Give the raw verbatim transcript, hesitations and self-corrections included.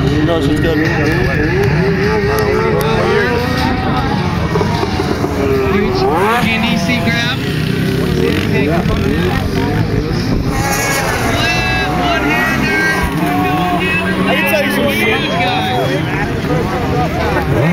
No, she's good. Huge D C grab. One-hander. I can tell you some Huge guy.